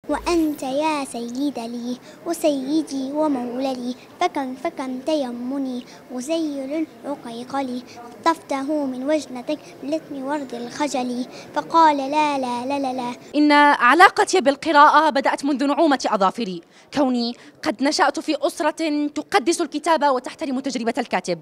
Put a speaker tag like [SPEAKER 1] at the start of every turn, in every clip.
[SPEAKER 1] وأنت يا سيد لي وسيدي ومولدي، فكم تيمني غزير عقيقلي، طفته من وجنتك بلثم ورد الخجل، فقال لا لا لا لا لا.
[SPEAKER 2] إن علاقتي بالقراءة بدأت منذ نعومة أظافري، كوني قد نشأت في أسرة تقدس الكتابة وتحترم تجربة الكاتب.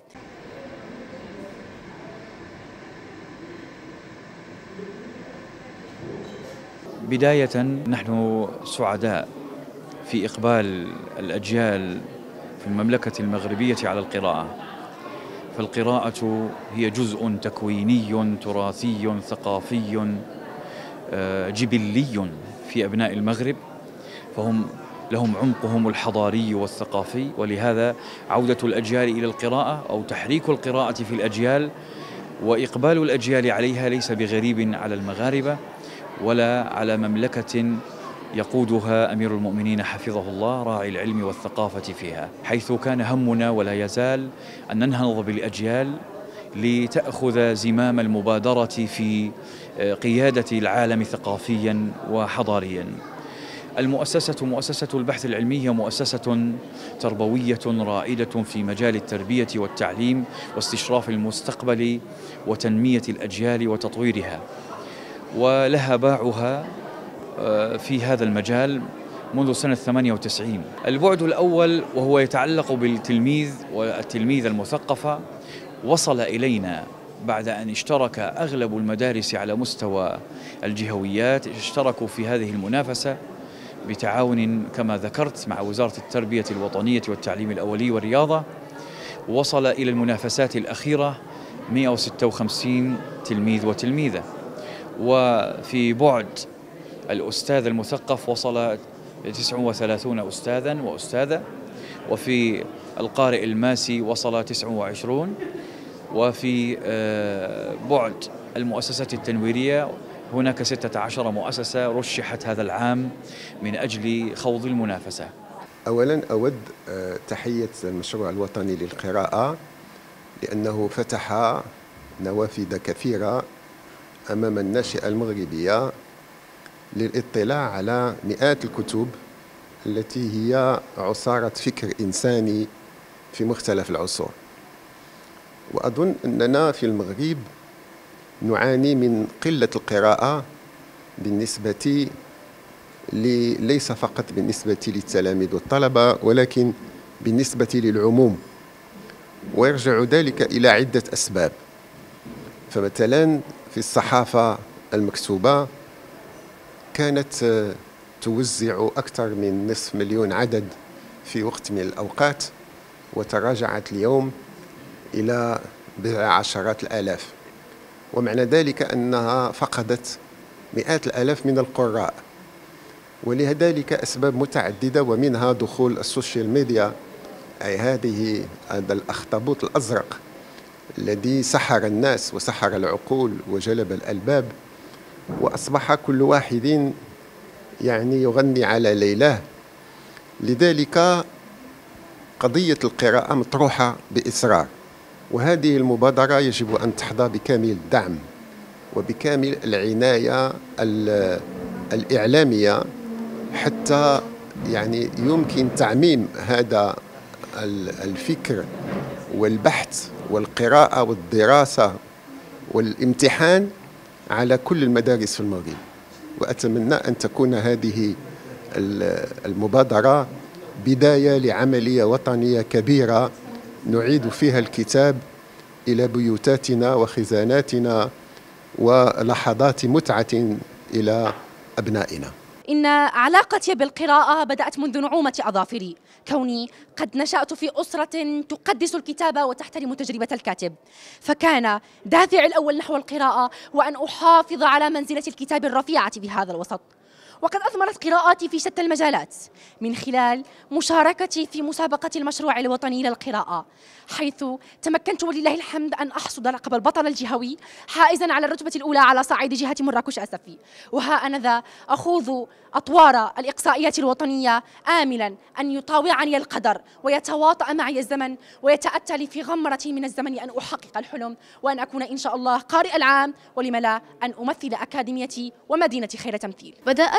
[SPEAKER 3] بداية نحن سعداء في إقبال الأجيال في المملكة المغربية على القراءة، فالقراءة هي جزء تكويني تراثي ثقافي جبلي في أبناء المغرب، فهم لهم عمقهم الحضاري والثقافي، ولهذا عودة الأجيال إلى القراءة أو تحريك القراءة في الأجيال وإقبال الأجيال عليها ليس بغريب على المغاربة ولا على مملكة يقودها أمير المؤمنين حفظه الله راعي العلم والثقافة فيها، حيث كان همنا ولا يزال أن ننهض بالأجيال لتأخذ زمام المبادرة في قيادة العالم ثقافيا وحضاريا. المؤسسة مؤسسة البحث العلمي هي مؤسسة تربوية رائدة في مجال التربية والتعليم واستشراف المستقبل وتنمية الأجيال وتطويرها، ولها باعها في هذا المجال منذ سنة 98. البعد الأول وهو يتعلق بالتلميذ والتلميذة المثقفة وصل إلينا بعد أن اشترك أغلب المدارس على مستوى الجهويات، اشتركوا في هذه المنافسة بتعاون كما ذكرت مع وزارة التربية الوطنية والتعليم الأولي والرياضة، وصل إلى المنافسات الأخيرة 156 تلميذ وتلميذة، وفي بعد الأستاذ المثقف وصل 39 أستاذا وأستاذة، وفي القارئ الماسي وصل 29، وفي بعد المؤسسات التنويرية هناك 16 مؤسسة رشحت هذا العام من أجل خوض المنافسة.
[SPEAKER 4] أولا أود تحية المشروع الوطني للقراءة لأنه فتح نوافذ كثيرة أمام الناشئة المغربية للاطلاع على مئات الكتب التي هي عصارة فكر إنساني في مختلف العصور. وأظن أننا في المغرب نعاني من قلة القراءة بالنسبة ليس فقط بالنسبة للتلاميذ والطلبة ولكن بالنسبة للعموم، ويرجع ذلك إلى عدة أسباب. فمثلا في الصحافة المكتوبة كانت توزع أكثر من 500,000 عدد في وقت من الأوقات، وتراجعت اليوم إلى بضع عشرات الآلاف، ومعنى ذلك أنها فقدت مئات الآلاف من القراء، ولذلك أسباب متعددة، ومنها دخول السوشيال ميديا، أي هذا الأخطبوط الأزرق الذي سحر الناس وسحر العقول وجلب الألباب، وأصبح كل واحد يغني على ليلاه. لذلك قضية القراءة مطروحة بإصرار، وهذه المبادرة يجب أن تحظى بكامل الدعم وبكامل العناية الإعلامية حتى يمكن تعميم هذا الفكر والبحث والقراءة والدراسة والامتحان على كل المدارس في المغرب. وأتمنى أن تكون هذه المبادرة بداية لعملية وطنية كبيرة نعيد فيها الكتاب إلى بيوتاتنا وخزاناتنا ولحظات متعة إلى أبنائنا.
[SPEAKER 2] إن علاقتي بالقراءة بدأت منذ نعومة أظافري، كوني قد نشأت في أسرة تقدس الكتابة وتحترم تجربة الكاتب، فكان دافعي الأول نحو القراءة وأن أحافظ على منزلة الكتاب الرفيعة في هذا الوسط. وقد أثمرت قراءاتي في شتى المجالات من خلال مشاركتي في مسابقة المشروع الوطني للقراءة، حيث تمكنت ولله الحمد أن أحصد لقب البطل الجهوي حائزا على الرتبة الأولى على صعيد جهة مراكش أسفي. وها أنا ذا أخوض أطوار الإقصائية الوطنية آملا أن يطاوعني القدر ويتواطأ معي الزمن ويتأتى لي في غمرة من الزمن أن أحقق الحلم وأن أكون إن شاء الله قارئ العام، ولم لا أن أمثل أكاديميتي ومدينتي خير تمثيل.
[SPEAKER 5] بدأت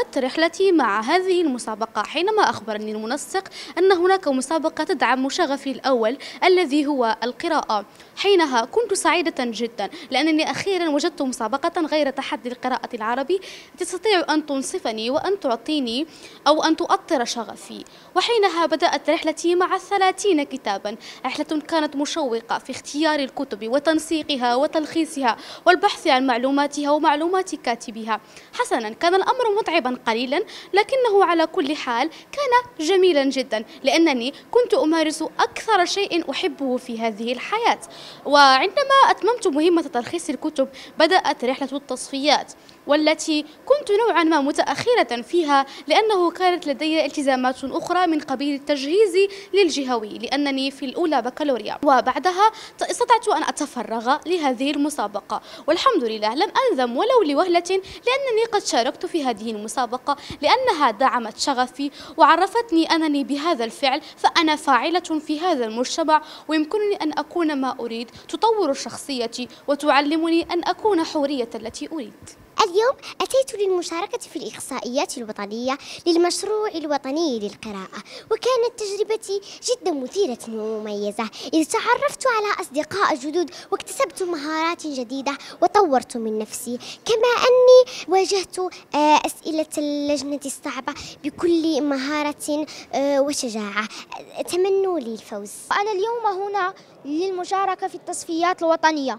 [SPEAKER 5] بدأت رحلتي مع هذه المسابقة حينما أخبرني المنسق أن هناك مسابقة تدعم شغفي الأول الذي هو القراءة. حينها كنت سعيدة جدا لأنني أخيرا وجدت مسابقة غير تحدي القراءة العربي تستطيع أن تنصفني وأن تعطيني أو أن تؤطر شغفي. وحينها بدأت رحلتي مع 30 كتابا، رحلة كانت مشوقة في اختيار الكتب وتنسيقها وتلخيصها والبحث عن معلوماتها ومعلومات كاتبها. حسنا، كان الأمر متعبا قليلا لكنه على كل حال كان جميلا جدا لأنني كنت أمارس أكثر شيء أحبه في هذه الحياة. وعندما أتممت مهمة تلخيص الكتب بدأت رحلة التصفيات، والتي كنت نوعا ما متأخرة فيها لأنه كانت لدي التزامات أخرى من قبيل التجهيز للجهوي لأنني في الأولى بكالوريا، وبعدها استطعت أن أتفرغ لهذه المسابقة. والحمد لله لم ألزم ولو لوهلة لأنني قد شاركت في هذه المسابقة لأنها دعمت شغفي وعرفتني أنني بهذا الفعل فأنا فاعلة في هذا المجتمع ويمكنني أن أكون ما أريد، تطور شخصيتي وتعلمني أن أكون حورية التي أريد.
[SPEAKER 1] اليوم أتيت للمشاركة في الإحصائيات الوطنية للمشروع الوطني للقراءة، وكانت تجربتي جدا مثيرة ومميزة إذ تعرفت على أصدقاء جدد واكتسبت مهارات جديدة وطورت من نفسي، كما أني واجهت أسئلة اللجنة الصعبة بكل مهارة وشجاعة. أتمنى لي الفوز.
[SPEAKER 6] أنا اليوم هنا للمشاركة في التصفيات الوطنية،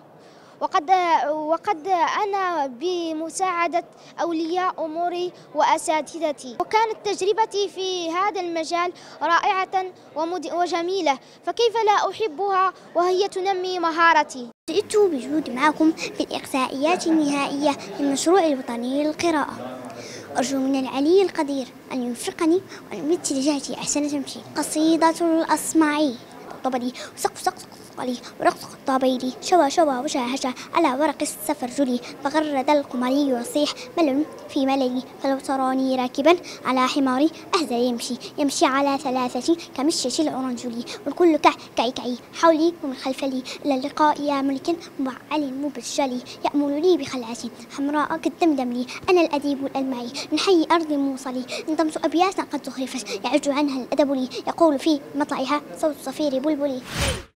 [SPEAKER 6] وقد أنا بمساعدة أولياء أموري وأساتذتي، وكانت تجربتي في هذا المجال رائعة وجميلة، فكيف لا أحبها وهي تنمي مهارتي.
[SPEAKER 1] جئت بجهود معكم في الإحصائيات النهائية للمشروع الوطني للقراءة. أرجو من العلي القدير أن يوفقني وأن يمد جهتي أحسن تمشي. قصيدة الأصمعي طبلي وسقف لي ورقص الطابيلي شوى وشاهشة على ورق السفرجلي، فغرد القمري يصيح ملل في مللي، فلو تراني راكبا على حماري أهزل يمشي على 3 كمشية الأورنجلي، والكل كعي حولي ومن خلف لي، إلى اللقاء يا ملك مبعل مبجلي، يأمل لي بخلعة حمراء قد دمدم لي، أنا الأديب الألمعي من حي أرض موصلي، انضمت أبياتا قد زخرفت يعج عنها الأدب لي، يقول في مطلعها صوت صفير بلبلي.